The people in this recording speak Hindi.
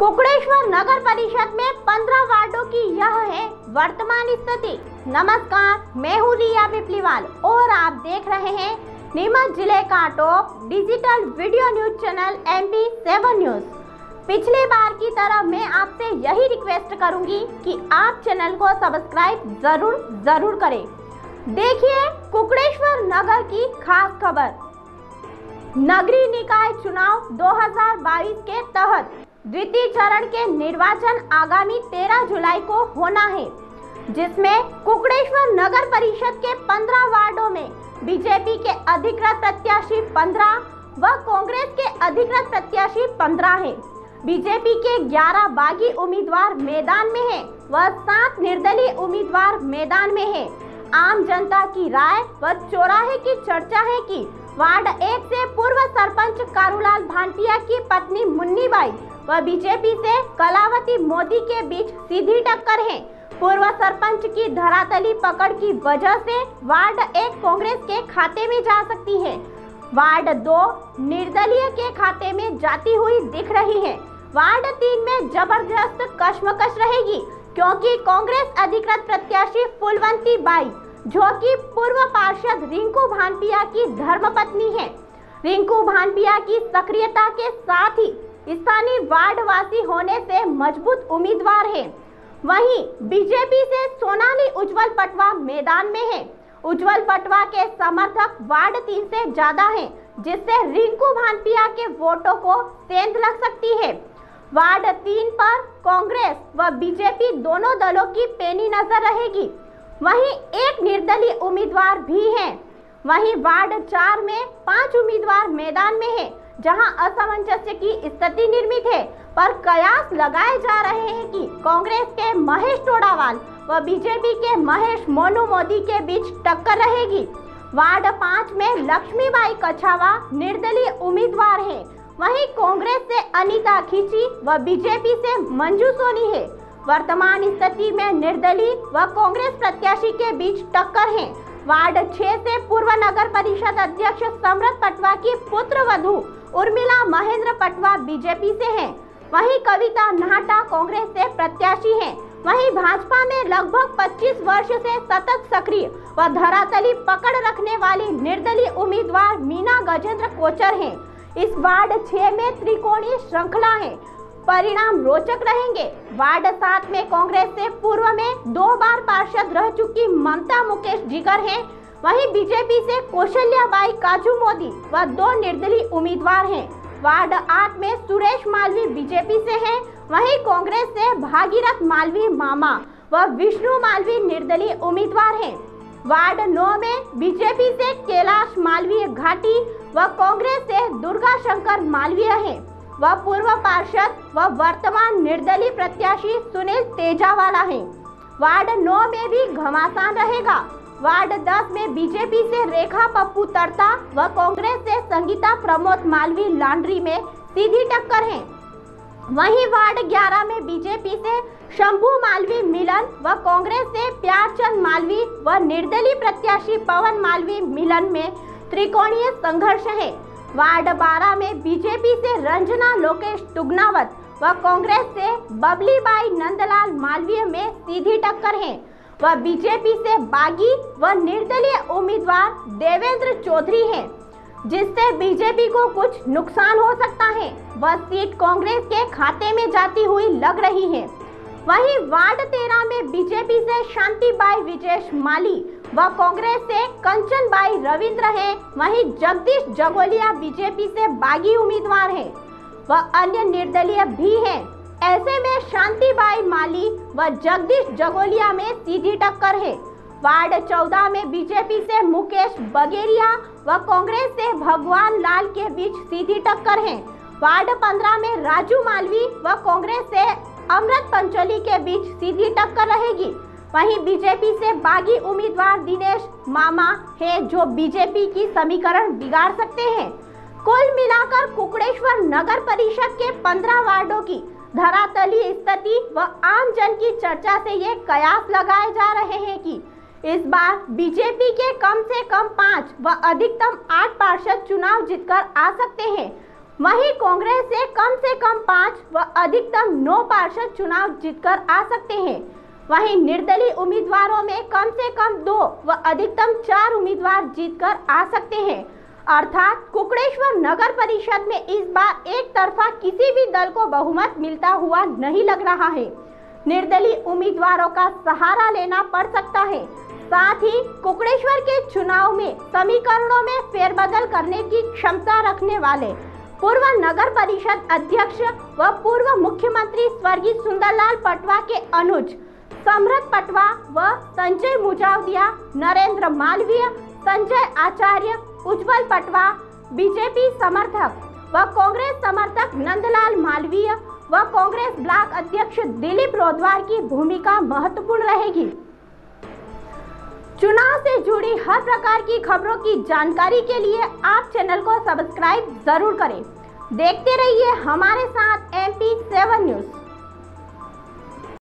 कुकड़ेश्वर नगर परिषद में 15 वार्डों की यह है वर्तमान स्थिति। नमस्कार, मैं हूँ रिया बिप्लीवाल और आप देख रहे हैं नीमच जिले का top digital video news channel MP7 news. पिछले बार की तरह मैं आपसे यही रिक्वेस्ट करूंगी कि आप चैनल को सब्सक्राइब जरूर करें। देखिए कुकड़ेश्वर नगर की खास खबर। नगरीय निकाय चुनाव 2022 के तहत द्वितीय चरण के निर्वाचन आगामी 13 जुलाई को होना है, जिसमें कुकड़ेश्वर नगर परिषद के 15 वार्डों में बीजेपी के अधिकृत प्रत्याशी 15 व कांग्रेस के अधिकृत प्रत्याशी 15 हैं। बीजेपी के 11 बागी उम्मीदवार मैदान में हैं व 7 निर्दलीय उम्मीदवार मैदान में हैं। आम जनता की राय व चौराहे की चर्चा है कि वार्ड 1 से पूर्व सरपंच कारूलाल भानपिया की पत्नी मुन्नीबाई व बीजेपी से कलावती मोदी के बीच सीधी टक्कर है। पूर्व सरपंच की धरातली पकड़ की वजह से वार्ड 1 कांग्रेस के खाते में जा सकती है। वार्ड 2 निर्दलीय के खाते में जाती हुई दिख रही है। वार्ड 3 में जबरदस्त कश्मकश रहेगी, क्योंकि कांग्रेस अधिकृत प्रत्याशी फूलवंती बाई, जो कि पूर्व पार्षद रिंकू भानपिया की धर्मपत्नी है, रिंकू भानपिया की सक्रियता के साथ ही स्थानीय वार्डवासी होने से मजबूत उम्मीदवार है। वहीं बीजेपी से सोनाली उज्जवल पटवा मैदान में है। उज्जवल पटवा के समर्थक वार्ड 3 से ज्यादा हैं, जिससे रिंकू भानपिया के वोटों को सेंध लग सकती है। वार्ड 3 पर कांग्रेस व बीजेपी दोनों दलों की पैनी नजर रहेगी। वहीं एक निर्दलीय उम्मीदवार भी है। वहीं वार्ड 4 में 5 उम्मीदवार मैदान में है, जहां असमंजस्य की स्थिति निर्मित है, पर कयास लगाए जा रहे हैं कि कांग्रेस के महेश टोडावाल व बीजेपी के महेश मोनू मोदी के बीच टक्कर रहेगी। वार्ड 5 में लक्ष्मीबाई कछावा निर्दलीय उम्मीदवार है। वहीं कांग्रेस से अनीता खींची व बीजेपी से मंजू सोनी है। वर्तमान स्थिति में निर्दलीय व कांग्रेस प्रत्याशी के बीच टक्कर है। वार्ड 6 से पूर्व नगर परिषद अध्यक्ष समरथ पटवा की पुत्र वधू उर्मिला महेंद्र पटवा बीजेपी से हैं। वहीं कविता नाहटा कांग्रेस से प्रत्याशी हैं। वहीं भाजपा में लगभग 25 वर्ष से सतत सक्रिय व धरातली पकड़ रखने वाली निर्दलीय उम्मीदवार मीना गजेंद्र कोचर हैं। इस वार्ड 6 में त्रिकोणीय श्रृंखला है। परिणाम रोचक रहेंगे। वार्ड 7 में कांग्रेस से पूर्व में 2 बार पार्षद रह चुकी ममता मुकेश जिगर हैं। वहीं बीजेपी से कौशल्याबाई काजू मोदी व 2 निर्दलीय उम्मीदवार हैं। वार्ड 8 में सुरेश मालवी बीजेपी से हैं। वहीं कांग्रेस से भागीरथ मालवी मामा व विष्णु मालवी निर्दलीय उम्मीदवार हैं। वार्ड 9 में बीजेपी से कैलाश मालवीय घाटी व कांग्रेस से दुर्गा शंकर मालवीय हैं। वह पूर्व पार्षद व वर्तमान निर्दलीय प्रत्याशी सुनील तेजावाला हैं। वार्ड 9 में भी घमासान रहेगा। वार्ड 10 में बीजेपी से रेखा पप्पू तरता व कांग्रेस से संगीता प्रमोद मालवी लांड्री में सीधी टक्कर है। वहीं वार्ड 11 में बीजेपी से शंभू मालवी मिलन व कांग्रेस से प्यारचंद मालवी व निर्दलीय प्रत्याशी पवन मालवी मिलन में त्रिकोणीय संघर्ष है। वार्ड 12 में बीजेपी से रंजना लोकेश तुगनावत व कांग्रेस से बबली बाई नंदलाल मालवीय में सीधी टक्कर है। वह बीजेपी से बागी व निर्दलीय उम्मीदवार देवेंद्र चौधरी हैं, जिससे बीजेपी को कुछ नुकसान हो सकता है। वह सीट कांग्रेस के खाते में जाती हुई लग रही है। वहीं वार्ड 13 में बीजेपी से शांतिबाई विजेश माली व कांग्रेस से कंचनबाई रविंद्र है। वहीं जगदीश जगोलिया बीजेपी से बागी उम्मीदवार है व अन्य निर्दलीय भी हैं। ऐसे में शांतिबाई माली व जगदीश जगोलिया में सीधी टक्कर है। वार्ड 14 में बीजेपी से मुकेश बगेरिया व कांग्रेस से भगवान लाल के बीच सीधी टक्कर है। वार्ड 15 में राजू मालवी व कांग्रेस से अमृत पंचोली के बीच सीधी टक्कर रहेगी। वहीं बीजेपी से बागी उम्मीदवार दिनेश मामा है, जो बीजेपी की समीकरण बिगाड़ सकते हैं। कुल मिलाकर कुकड़ेश्वर नगर परिषद के 15 वार्डों की धरातली स्थिति व आम जन की चर्चा से ये कयास लगाए जा रहे हैं कि इस बार बीजेपी के कम से कम 5 व अधिकतम 8 पार्षद चुनाव जीतकर आ सकते हैं। वहीं कांग्रेस से कम 5 व अधिकतम 9 पार्षद चुनाव जीतकर आ सकते हैं। वहीं निर्दलीय उम्मीदवारों में कम से कम 2 व अधिकतम 4 उम्मीदवार जीतकर आ सकते हैं। अर्थात कुकड़ेश्वर नगर परिषद में इस बार एक तरफा किसी भी दल को बहुमत मिलता हुआ नहीं लग रहा है। निर्दलीय उम्मीदवारों का सहारा लेना पड़ सकता है। साथ ही कुकड़ेश्वर के चुनाव में समीकरणों में फेरबदल करने की क्षमता रखने वाले पूर्व नगर परिषद अध्यक्ष व पूर्व मुख्यमंत्री स्वर्गीय सुंदरलाल पटवा के अनुज समृत पटवा व संजय मुजावदिया, नरेंद्र मालवीय, संजय आचार्य, उज्जवल पटवा, बीजेपी समर्थक व कांग्रेस समर्थक नंदलाल मालवीय व कांग्रेस ब्लॉक अध्यक्ष दिलीप रोधवार की भूमिका महत्वपूर्ण रहेगी। चुनाव से जुड़ी हर प्रकार की खबरों की जानकारी के लिए आप चैनल को सब्सक्राइब जरूर करें। देखते रहिए हमारे साथ MP7